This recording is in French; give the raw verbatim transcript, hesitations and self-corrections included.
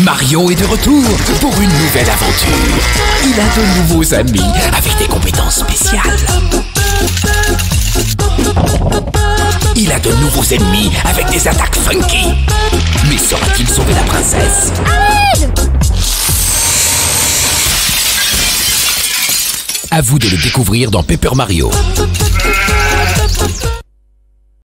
Mario est de retour pour une nouvelle aventure. Il a de nouveaux amis avec des compétences spéciales. Il a de nouveaux ennemis avec des attaques funky. Mais saura-t-il sauver la princesse? À vous de le découvrir dans Paper Mario.